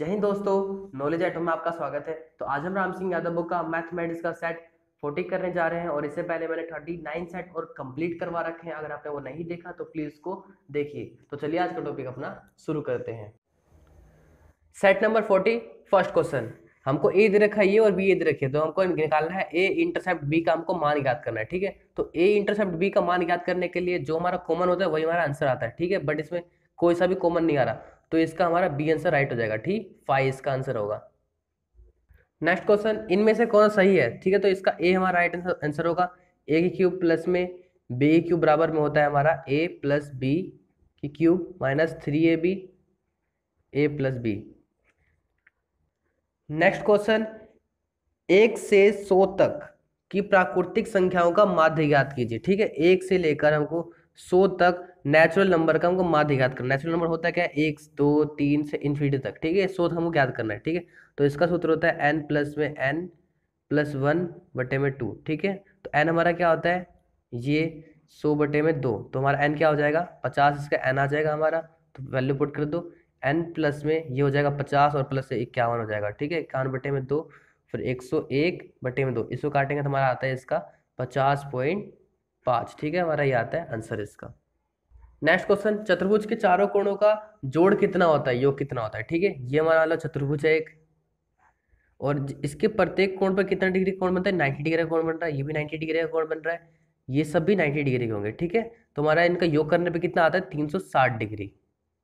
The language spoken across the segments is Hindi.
जय हिंद दोस्तों, नॉलेज एटम में आपका स्वागत है। तो आज हम राम सिंह यादव बुक का मैथमेटिक्स का सेट 40 करने जा रहे हैं और इससे पहले मैंने 39 सेट और कंप्लीट करवा रखे हैं। अगर आपने वो नहीं देखा तो प्लीज उसको देखिए। तो चलिए आज का टॉपिक अपना शुरू करते हैं। Set number 40, first question. हमको ए दे रखा है ये और बी ए दे रखी है, तो हमको निकालना है ए इंटरसेप्ट बी का, हमको मान ज्ञात करना है। ठीक है, तो ए इंटरसेप्ट बी का मान ज्ञात करने के लिए जो हमारा कॉमन होता है वही हमारा आंसर आता है। ठीक है, बट इसमें कोई सा भी कॉमन नहीं आ रहा, तो इसका हमारा बी आंसर राइट हो जाएगा। ठीक, 5 इसका आंसर होगा। नेक्स्ट क्वेश्चन, इनमें से कौन सही है? ठीक है, तो इसका ए हमारा राइट आंसर होगा। ए की क्यूब प्लस में बी की क्यूब बराबर में होता है हमारा ए प्लस बी की cube minus 3ab A plus B. Next question, 1 से 100 तक की प्राकृतिक संख्याओं का माध्य ज्ञात कीजिए। ठीक है, 1 से लेकर हमको 100 तक नेचुरल नंबर का हमको माध्य ज्ञात करना है। नेचुरल नंबर होता है क्या? 1 2 3 से इन्फिनिटी तक। ठीक है, 100 हमको ज्ञात करना है। ठीक है, तो इसका सूत्र होता है n प्लस में n प्लस 1 बटे में 2। ठीक है, तो n हमारा क्या होता है? ये 100 बटे में 2, तो हमारा n क्या हो जाएगा? 50 इसका n आ जाएगा हमारा। तो वैल्यू पुट कर दो, n प्लस में ये हो जाएगा 50 और प्लस से 51 हो जाएगा। ठीक है, 51 बटे में 2, फिर 101 बटे में 2, इसको काटेंगे तो हमारा आता है इसका 50.5। ठीक है, हमारा ये आता है आंसर इसका। नेक्स्ट क्वेश्चन, चतुर्भुज के चारों कोणों का जोड़ कितना होता है, योग कितना होता है? ठीक है, ये हमारा वाला चतुर्भुज है एक, और इसके प्रत्येक कोण पर कितना डिग्री कोण बनता है? 90 डिग्री का कोण बन रहा है, ये भी 90 डिग्री का कोण बन रहा है, ये सब भी 90 डिग्री के होंगे। ठीक है, तो हमारा इनका योग करने पे कितना आता है? 360 डिग्री।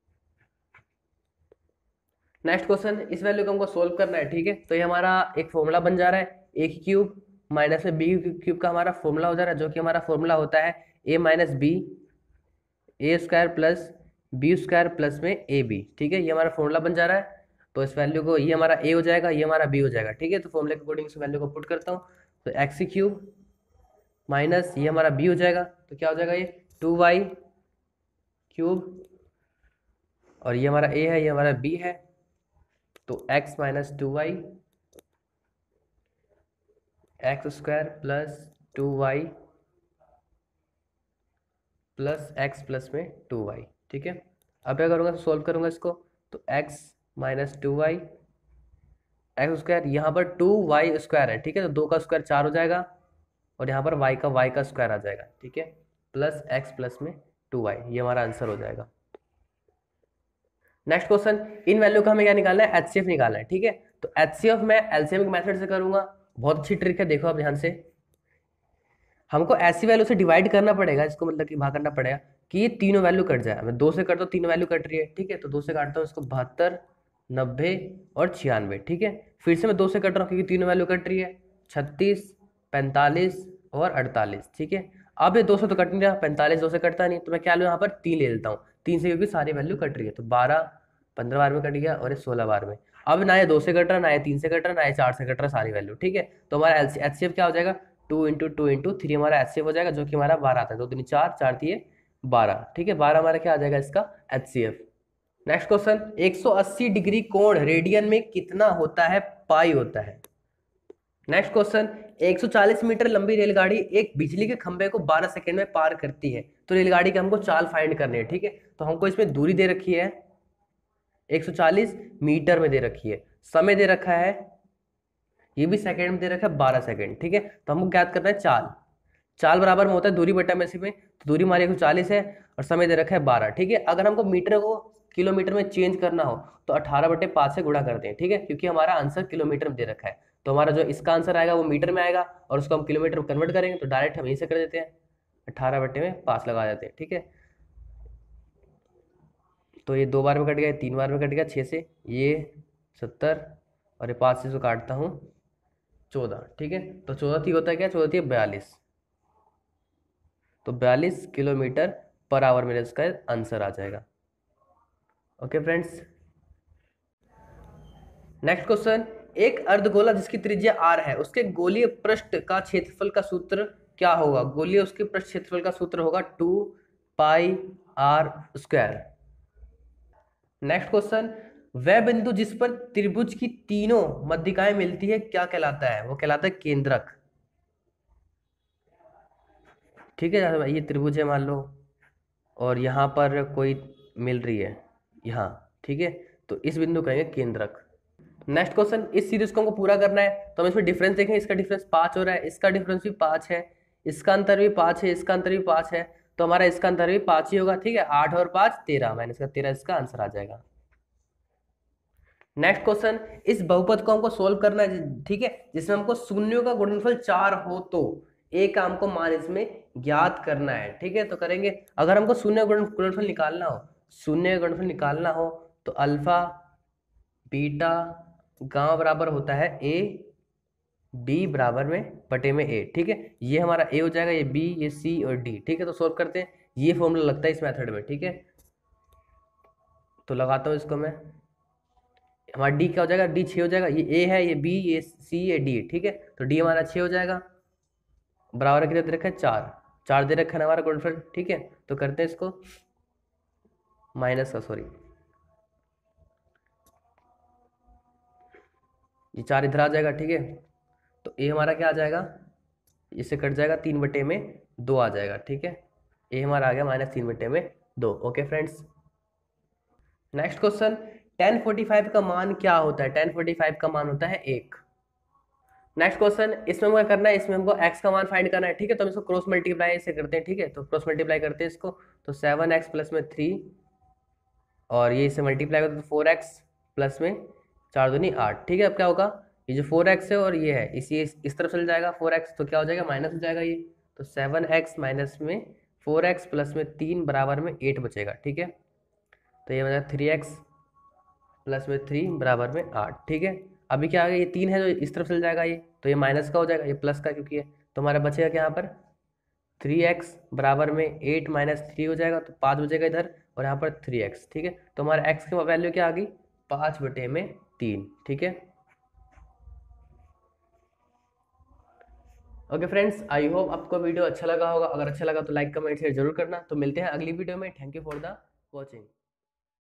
नेक्स्ट क्वेश्चन, इस वैल्यू को हमको सोल्व करना है। ठीक है, तो ये हमारा एक फॉर्मूला बन जा रहा है, ए की क्यूब माइनस में बी क्यूब का हमारा फॉर्मूला हो जा रहा है, जो कि हमारा फॉर्मूला होता है A minus B A square plus B square plus में ए बी। ठीक है, ये हमारा फॉर्मूला बन जा रहा है। तो इस वैल्यू को, ये हमारा ए हो जाएगा, ये हमारा बी हो जाएगा। ठीक है, तो फॉर्मूले के अकॉर्डिंग इस वैल्यू को पुट करता हूँ, तो एक्स की क्यूब माइनस ये हमारा बी हो जाएगा, तो क्या हो जाएगा? ये 2y क्यूब, और ये हमारा ए है, ये हमारा बी है, तो x minus 2y X square plus 2y plus X plus में 2y। ठीक है, अब क्या करूँगा? तो सोल्व करूँगा इसको, तो x minus 2y X square, यहाँ पर 2y स्क्वायर है। ठीक है, तो 2 का स्क्वायर 4 हो जाएगा, और यहाँ पर y का स्क्वायर आ जाएगा। ठीक है, प्लस x प्लस में 2y, ये हमारा आंसर हो जाएगा। नेक्स्ट क्वेश्चन, इन वैल्यू का हमें क्या निकालना है? एचसीएफ निकालना है। ठीक है, तो एचसीएफ मैं एलसीएम के मेथड से करूंगा। बहुत अच्छी ट्रिक है, देखो आप ध्यान से। हमको ऐसी वैल्यू से डिवाइड करना पड़ेगा, इसको मतलब कि भाग करना पड़ेगा कि ये तीनों वैल्यू कट जाए। मैं 2 से करता हूँ, 3 वैल्यू कट रही है। ठीक है, तो 2 से काटता हूँ इसको, 72 90 और 96। ठीक है, फिर से मैं 2 से कट रहा हूँ क्योंकि तीनों वैल्यू कट रही है, 36 45 और 48। ठीक है, अब ये 2 से तो कट नहीं रहा, 45 2 से कटता नहीं, तो मैं क्या लूँ यहाँ पर? 3 ले लेता हूँ। 3 से क्योंकि सारी वैल्यू कट रही है, तो 12 15 बार में कट गया और ये 16 बार में। अब ना ये 2 से कट रहा, ना ये 3 से कट रहा, ना ये 4 से कट रहा, सारी वैल्यू। ठीक है, तो हमारा एचसीएफ क्या हो जाएगा? 2 इंटू 2 इंटू 3 हमारा एचसीएफ हो जाएगा, जो कि हमारा 12 आता है। 2 3 4 4 3 12। ठीक है, 12 हमारा क्या आ जाएगा इसका? एचसीएफ। नेक्स्ट क्वेश्चन, 180 डिग्री कोण रेडियन में कितना होता है? पाई होता है। नेक्स्ट क्वेश्चन, 140 मीटर लंबी रेलगाड़ी एक बिजली के खंभे को 12 सेकंड में पार करती है, तो रेलगाड़ी की हमको चाल फाइंड करनी है। ठीक है, तो हमको इसमें दूरी दे रखी है 140 मीटर में दे रखी है, समय दे रखा है, ये भी सेकंड में दे रखा है 12 सेकंड। ठीक है, तो हमको ज्ञात करना है चाल। चाल बराबर में होता है दूरी बटा में से में, तो दूरी हमारी 140 है और समय दे रखा है 12। ठीक है, अगर हमको मीटर को किलोमीटर में चेंज करना हो तो 18/5 से गुणा करते हैं। ठीक है, क्योंकि हमारा आंसर किलोमीटर में दे रखा है, तो हमारा जो इसका आंसर आएगा वो मीटर में आएगा, और उसको हम किलोमीटर में कन्वर्ट करेंगे, तो डायरेक्ट हम यहीं से कर देते हैं, 18/5 लगा देते हैं। ठीक है, तो ये 2 बार में कट गया, 3 बार में कट गया, 6 से ये 70, और ये 5 से इसको काटता हूँ 14। ठीक है, तो 14 थी होता है क्या? 14 थी 42, तो 42 किलोमीटर पर आवर मेरा इसका आंसर आ जाएगा। ओके फ्रेंड्स, नेक्स्ट क्वेश्चन, एक अर्धगोला जिसकी त्रिज्या r है, उसके गोलीय पृष्ठ का क्षेत्रफल का सूत्र क्या होगा? गोलीय उसके पृष्ठ क्षेत्रफल का सूत्र होगा 2 pi r square. Next question, वह बिंदु जिस पर त्रिभुज की तीनों मध्यिकाएं मिलती है क्या कहलाता है? वो कहलाता है केंद्रक। ठीक है, ये त्रिभुज है मान लो, और यहाँ पर कोई मिल रही है यहाँ। ठीक है, तो इस बिंदु कहेंगे केंद्रक। नेक्स्ट क्वेश्चन, इस सीरीज को हमको पूरा करना है तो हम इसमें डिफरेंस देखें, इसका डिफरेंस 5 हो रहा है, इसका डिफरेंस भी 5 है, इसका अंतर भी 5 है, इसका अंतर भी 5 है, तो हमारा इसका अंतर भी 5 ही होगा। ठीक है, 8 और 5 13, माइनस का 13 इसका आंसर आ जाएगा। नेक्स्ट क्वेश्चन, इस बहुपद को हमको सोल्व करना है, ठीक है, जिसमें हमको शून्यों का गुणनफल 4 हो तो एक काम को मान इसमें ज्ञात करना है। ठीक है, तो करेंगे, अगर हमको शून्य गुणनफल निकालना हो, शून्य गुणनफल निकालना हो तो अल्फा बीटा गामा बराबर होता है ए बी बराबर में बटे में ए। ठीक है, ये हमारा ए हो जाएगा, ये बी, ये सी और डी। ठीक है, तो सोल्व करते हैं, ये फॉर्मूला लगता है इस मेथड में। ठीक है, तो लगाता हूँ इसको मैं, हमारा डी क्या हो जाएगा, डी 6 हो जाएगा, ये ए है, ये बी, ये सी, ये डी। ठीक है, तो डी हमारा 6 हो जाएगा, बराबर कितना दे रखा है 4, 4 दे रखा है हमारा गुणनफल। ठीक है, तो करते हैं इसको माइनस का, सॉरी ये 4 इधर आ जाएगा। ठीक है, तो ए हमारा क्या आ जाएगा, इससे कट जाएगा 3 बटे में 2 आ जाएगा। ठीक है, ए हमारा आ गया -3 बटे में 2। Okay friends, next question, tan 45 का मान क्या होता है, tan 45 का मान होता है 1। नेक्स्ट क्वेश्चन, इसमें हमको करना है, इसमें हमको x का मान फाइंड करना है। ठीक है, तो हम इसको क्रॉस मल्टीप्लाई से करते हैं। ठीक है, तो क्रॉस मल्टीप्लाई करते हैं इसको, तो 7x प्लस में 3 और ये इससे मल्टीप्लाई करते तो 4x प्लस में 4 दूनी 8। ठीक है, अब क्या होगा, ये जो 4x है और ये है इस तरफ चल जाएगा 4x, तो क्या हो जाएगा माइनस हो जाएगा ये, तो 7x माइनस में 4x प्लस में 3 बराबर में 8 बचेगा। ठीक है, तो ये बचा 3x प्लस में 3 बराबर में 8। ठीक है, अभी क्या आ गया, ये 3 है जो इस तरफ चल जाएगा ये, तो ये माइनस का हो जाएगा, ये प्लस का क्योंकि है, तो हमारा बचेगा क्या यहाँ पर 3x बराबर में 8 माइनस 3 हो जाएगा, तो 5 बचेगा इधर और यहाँ पर 3x। ठीक है, तो हमारा x की वैल्यू क्या आ गई 5 बटे में 3। ठीक है, ओके फ्रेंड्स, आई होप आपको वीडियो अच्छा लगा होगा। अगर अच्छा लगा तो लाइक कमेंट शेयर जरूर करना। तो मिलते हैं अगली वीडियो में। Thank you for the watching.